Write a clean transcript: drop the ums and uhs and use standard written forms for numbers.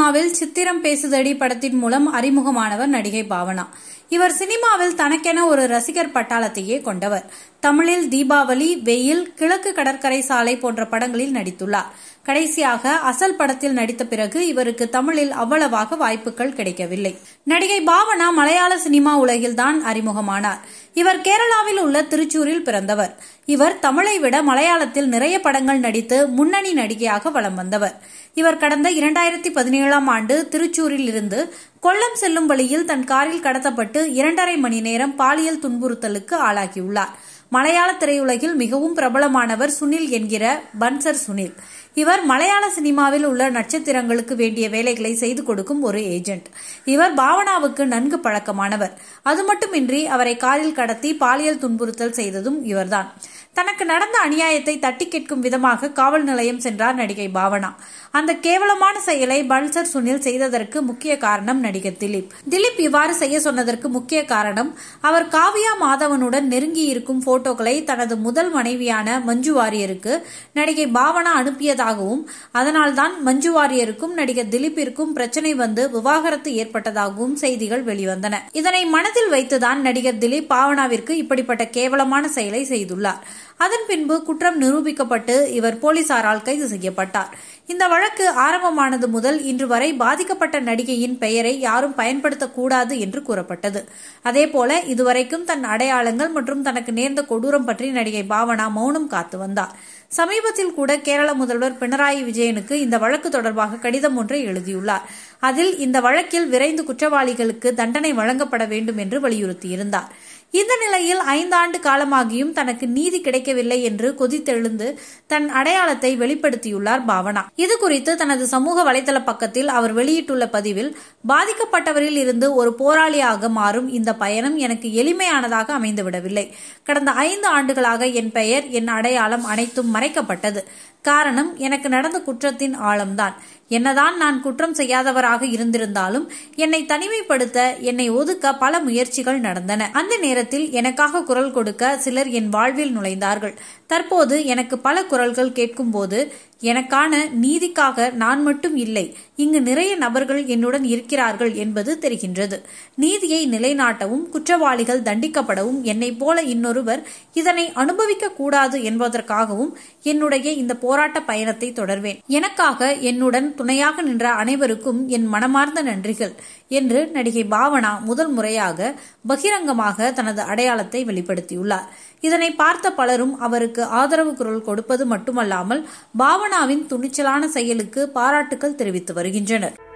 சினிமாவில் சித்திரம் பேசுதடி படத்தின் மூலம் அறிமுகமானவர் நடிகை பாவனா. இவர் சினிமாவில் தனக்கென ஒரு ரசிகர் பட்டாளத்தையே கொண்டவர். தமிழில் தீபாவளி, வெயில், கிழக்கு கடற்கரை சாலை போன்ற படங்களில் நடித்துள்ளார். கடைசியாக அசல் படத்தில் நடித்த பிறகு இவருக்கு தமிழில் அவ்வளவாக வாய்ப்புகள் கிடைக்கவில்லை. நடிகை பாவனா மலையாள சினிமா உலகில்தான் அறிமுகமானார். இவர் கேரளாவில் உள்ள திருச்சூரில் பிறந்தவர். இவர் தமிழை விட மலையாளத்தில் நிறைய படங்கள் நடித்து முன்னணி நடிகையாக வலம் வந்தவர். இவர் கடந்த 2017ஆம் ஆண்டு திருச்சூரில் இருந்து கொல்லம் செல்லும் வழியில் தன் காரில் கடத்தப்பட்டு 2.5 மணி நேரம் பாலியல் துன்புறுத்தலுக்கு ஆளாகியுள்ளார். மலையாள திரையுலகில் மிகவும் பிரபலமானவர் சுனில் என்கிற பன்சர் சுனில். இவர் மலையாள சினிமாவில் உள்ள நட்சத்திரங்களுக்கு வேண்டிய வேலைகளை செய்து கொடுக்கும் ஒரு ஏஜென்ட். இவர் பாவனாவுக்கு நன்கு பழக்கமானவர். அது மட்டுமின்றி அவரை காரில் கடத்தி பாலியல் துன்புறுத்தல் செய்ததும் இவர்தான். தனக்கு நடந்த அநியாயத்தை தட்டி கேட்கும் விதமாக காவல் நிலையம் சென்றார் நடிகை பாவனா. அந்த கேவலமான செயலை பல்சர் சுனில் செய்ததற்கு முக்கிய காரணம் நடிகர் திலீப் இவ்வாறு செய்ய சொன்னதற்கு முக்கிய காரணம், அவர் காவியா மாதவனுடன் நெருங்கி இருக்கும் போட்டோக்களை தனது முதல் மனைவியான மஞ்சு வாரியருக்கு நடிகை பாவனா அனுப்பியதாகவும், அதனால்தான் மஞ்சு வாரியருக்கும் நடிகர் திலீப்பிற்கும் பிரச்சனை வந்து விவாகரத்து ஏற்பட்டதாகவும் செய்திகள் வெளிவந்தன. இதனை மனதில் வைத்துதான் நடிகர் திலீப் பாவனாவிற்கு இப்படிப்பட்ட கேவலமான செயலை செய்துள்ளார். அதன் பின்பு குற்றம் நிரூபிக்கப்பட்டு இவர் போலீசாரால் கைது செய்யப்பட்டார். இந்த வழக்கு ஆரம்பமானது முதல் இன்று வரை பாதிக்கப்பட்ட நடிகையின் பெயரை யாரும் பயன்படுத்தக்கூடாது என்று கூறப்பட்டது. அதேபோல இதுவரைக்கும் தன் அடையாளங்கள் மற்றும் தனக்கு நேர்ந்த கொடூரம் பற்றி நடிகை பாவனா மௌனம் காத்து வந்தார். சமீபத்தில் கூட கேரள முதல்வர் பினராயி விஜயனுக்கு இந்த வழக்கு தொடர்பாக கடிதம் ஒன்றை எழுதியுள்ளார். அதில் இந்த வழக்கில் விரைந்து குற்றவாளிகளுக்கு தண்டனை வழங்கப்பட வேண்டும் என்று வலியுறுத்தியிருந்தார். இந்த நிலையில் 5 ஆண்டு காலமாகியும் தனக்கு நீதி கிடைக்கவில்லை என்று கொதித்தெழுந்து தன் அடையாளத்தை வெளிப்படுத்தியுள்ளார் பாவனா. இது குறித்து தனது சமூக வலைதள பக்கத்தில் அவர் வெளியிட்டுள்ள பதிவில், பாதிக்கப்பட்டவரில் இருந்து ஒரு போராளியாக மாறும் இந்த பயணம் எனக்கு எளிமையானதாக அமைந்துவிடவில்லை. கடந்த 5 ஆண்டுகளாக என் பெயர், என் அடையாளம் அனைத்தும் மறைக்கப்பட்டது. காரணம், எனக்கு நடந்த குற்றத்தின் ஆழம்தான். என்னதான் நான் குற்றம் செய்யாதவராக இருந்திருந்தாலும் என்னை தனிமைப்படுத்த, என்னை ஒதுக்க பல முயற்சிகள் நடந்தன. அந்த நேரத்தில் எனக்காக குரல் கொடுக்க சிலர் என் வாழ்வில் நுழைந்தார்கள். தற்போது எனக்கு பல குரல்கள் கேட்கும் போது எனக்கான நீதிக்காக நான் மட்டும் இல்லை, இங்கு நிறைய நபர்கள் என்னுடன் இருக்கிறார்கள் என்பது தெரிகின்றது. நீதியை நிலைநாட்டவும் குற்றவாளிகள் தண்டிக்கப்படவும் என்னை போல இன்னொருவர் இதனை அனுபவிக்க கூடாது என்பதற்காகவும் என்னுடைய இந்த போராட்ட பயணத்தை தொடர்வேன். எனக்காக என்னுடன் துணையாக நின்ற அனைவருக்கும் என் மனமார்ந்த நன்றிகள் என்று நடிகை பாவனா முதல் முறையாக பகிரங்கமாக தனது அடையாளத்தை வெளிப்படுத்தியுள்ளார். இதனை பார்த்த பலரும் அவருக்கு ஆதரவு குரல் கொடுப்பது மட்டுமல்லாமல் பாவனாவின் துணிச்சலான செயலுக்கு பாராட்டுக்கள் தெரிவித்து வருகின்றனர்.